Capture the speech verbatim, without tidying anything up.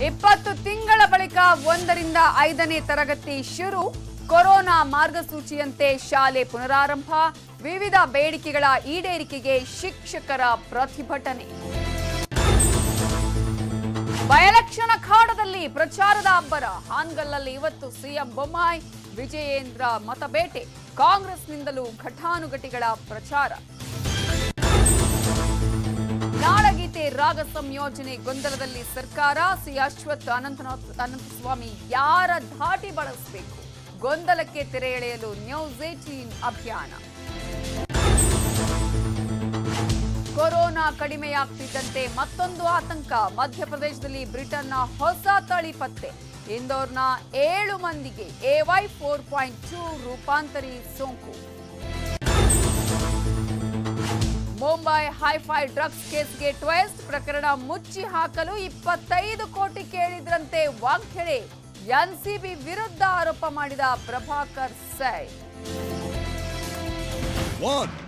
ಇಪ್ಪತ್ತು ತಿಂಗಳ ಬಳಿಕ ಒಂದರಿಂದ ಐದನೇ ತರಗತಿ ಶುರು. ಕೊರೋನಾ ಮಾರ್ಗಸೂಚಿಯಂತೆ ಶಾಲೆ ಪುನರಾರಂಭ. ವಿವಿಧ ಬೇಡಿಕೆಗಳ ಈಡೇರಿಕೆಗೆ ಶಿಕ್ಷಕರ ಪ್ರತಿಭಟನೆ. ಬಯಲಕ್ಷಣ ಅಖಾಡದಲ್ಲಿ ಪ್ರಚಾರದ ಅಬ್ಬರ. ಹಾನಗಲ್ಲಲ್ಲಿ ಇವತ್ತು ಸಿಎಂ ಬೊಮ್ಮಾಯಿ ವಿಜಯೇಂದ್ರ ಮತಬೇಟೆ. ಕಾಂಗ್ರೆಸ್ನಿಂದಲೂ ಘಟಾನುಘಟಿಗಳ ಪ್ರಚಾರ. ನಾಡಗೀತೆ ರಾಗ ಸಂಯೋಜನೆ ಗೊಂದಲದಲ್ಲಿ ಸರ್ಕಾರ. ಸಿ ಅಶ್ವಥ್ ಅನಂತನಾಥ್ ಅನಂತಸ್ವಾಮಿ ಯಾರ ಧಾಟಿ ಬಳಸಬೇಕು? ಗೊಂದಲಕ್ಕೆ ತೆರೆ ಎಳೆಯಲು ನ್ಯೂಸ್ ಏಟೀನ್ ಅಭಿಯಾನ. ಕೊರೋನಾ ಕಡಿಮೆಯಾಗ್ತಿದ್ದಂತೆ ಮತ್ತೊಂದು ಆತಂಕ. ಮಧ್ಯಪ್ರದೇಶದಲ್ಲಿ ಬ್ರಿಟನ್ನ ಹೊಸ ತಳಿ ಪತ್ತೆ. ಇಂದೋರ್ನ ಏಳು ಮಂದಿಗೆ A Y four point two ರೂಪಾಂತರಿ ಸೋಂಕು. ಮುಂಬೈ ಹೈಫೈ ಡ್ರಗ್ಸ್ ಕೇಸ್ಗೆ ಟ್ವಿಸ್ಟ್. ಪ್ರಕರಣ ಮುಚ್ಚಿ ಹಾಕಲು ಇಪ್ಪತ್ತೈದು ಕೋಟಿ ಕೇಳಿದ್ರಂತೆ ವಾಗ್ಖೆಡೆ. ಎನ್ಸಿಬಿ ವಿರುದ್ಧ ಆರೋಪ ಮಾಡಿದ ಪ್ರಭಾಕರ್ ಸೈ.